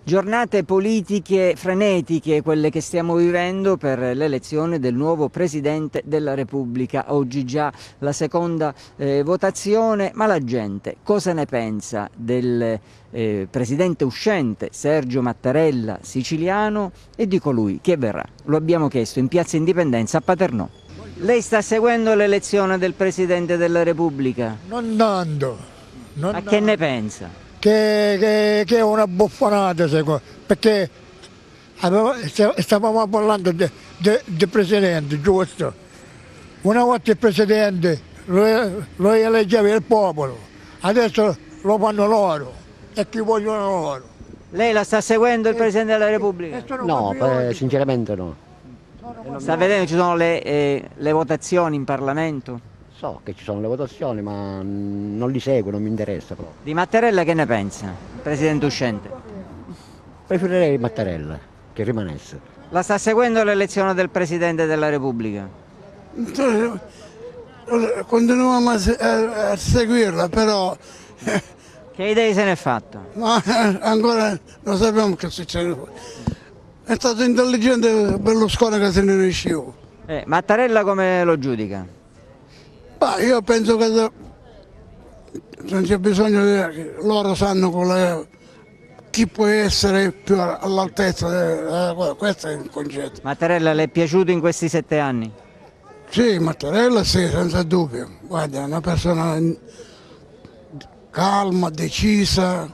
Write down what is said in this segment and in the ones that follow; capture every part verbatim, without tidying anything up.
Giornate politiche frenetiche, quelle che stiamo vivendo per l'elezione del nuovo Presidente della Repubblica. Oggi già la seconda eh, votazione, ma la gente cosa ne pensa del eh, Presidente uscente Sergio Mattarella, siciliano, e di colui che verrà? Lo abbiamo chiesto in Piazza Indipendenza a Paternò. Lei sta seguendo l'elezione del Presidente della Repubblica? Non tanto. Non Ma che ne pensa? Che, che, che è una buffonata, secondo, perché aveva, stavamo parlando di Presidente, giusto? Una volta il Presidente lo, lo eleggeva il popolo, adesso lo fanno loro e chi vogliono loro. Lei la sta seguendo il Presidente della Repubblica? No, beh, sinceramente no. Sta vedendo che ci sono le, eh, le votazioni in Parlamento? So che ci sono le votazioni, ma non li seguo, non mi interessa proprio. Di Mattarella che ne pensa, Presidente uscente? Preferirei Mattarella, che rimanesse. La sta seguendo l'elezione del Presidente della Repubblica? Continuiamo a, a, a seguirla, però... Che idee se n'è fatta? Ma ancora non sappiamo che succede. È stato intelligente Berlusconi che se ne ne usciva. Eh, Mattarella come lo giudica? Bah, io penso che non c'è bisogno di... loro sanno qual è, chi può essere più all'altezza, eh, questo è il concetto. Mattarella le è piaciuto in questi sette anni? Sì, Mattarella sì, senza dubbio. Guarda, è una persona calma, decisa,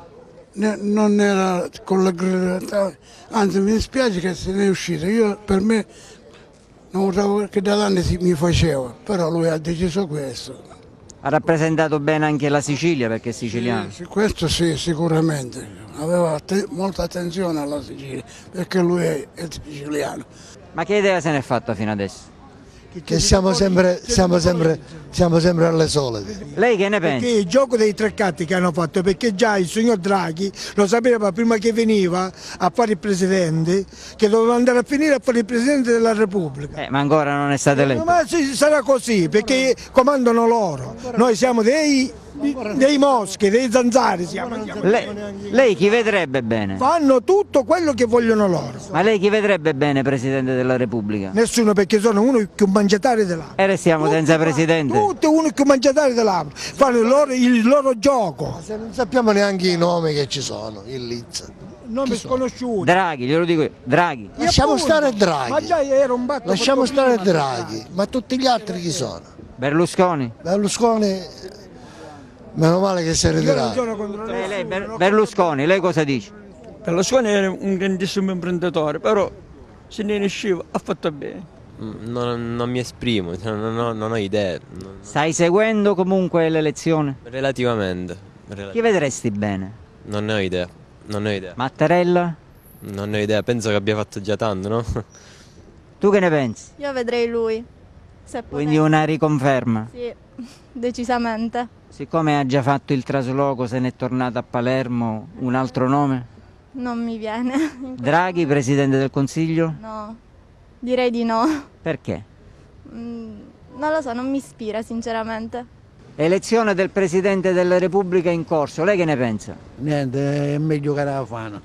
non era con la grilletà, anzi mi dispiace che se ne è uscito. Io per me non sapevo che da anni mi faceva, però lui ha deciso questo. Ha rappresentato bene anche la Sicilia perché è siciliano? Sì, questo sì, sicuramente. Aveva att- molta attenzione alla Sicilia perché lui è, è siciliano. Ma che idea se n'è fatta fino adesso? Che siamo sempre, siamo sempre, siamo sempre alle solite. Lei che ne pensa? Perché il gioco dei tre catti che hanno fatto, perché già il signor Draghi lo sapeva prima che veniva a fare il Presidente, che doveva andare a finire a fare il Presidente della Repubblica. Eh, ma ancora non è stato eletto. Ma sì, sarà così, perché comandano loro. Noi siamo dei, dei moschi, dei zanzari siamo. Lei, lei chi vedrebbe bene? Fanno tutto quello che vogliono loro. Ma lei chi vedrebbe bene Presidente della Repubblica? Nessuno, perché sono uno più mangiatari dell'altro. E restiamo senza Presidente? Tutti uno più mangiatari dell'altro. Fanno il loro, il loro gioco. Se non sappiamo neanche i nomi che ci sono, il Liz. Nomi sconosciuti. Draghi, glielo dico io, Draghi. Lasciamo stare Draghi. Ma già era un batto. Lasciamo stare Draghi, ma tutti gli altri chi sono? Berlusconi? Berlusconi, meno male che si è ritirato. Lei, lei, Ber- Berlusconi, lei cosa dice? Berlusconi era un grandissimo imprenditore, però se ne usciva, ha fatto bene. Non, non mi esprimo, non ho, non ho idee. Non... Stai seguendo comunque l'elezione? Relativamente, relativamente. Chi vedresti bene? Non ne ho idea, non ne ho idea. Mattarella? Non ne ho idea, penso che abbia fatto già tanto, no? Tu che ne pensi? Io vedrei lui. Se Quindi una riconferma? Sì, decisamente. Siccome ha già fatto il trasloco, se n'è tornato a Palermo, un altro nome? Non mi viene. Draghi, Presidente del Consiglio? No, direi di no. Perché? Mm, non lo so, non mi ispira sinceramente. Elezione del Presidente della Repubblica in corso, lei che ne pensa? Niente, è meglio che la fanno.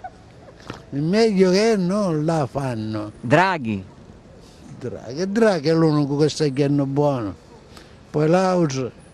È meglio che non la fanno. Draghi? Draghi, Draghi è l'unico che sta chiedendo buono. Poi l'altro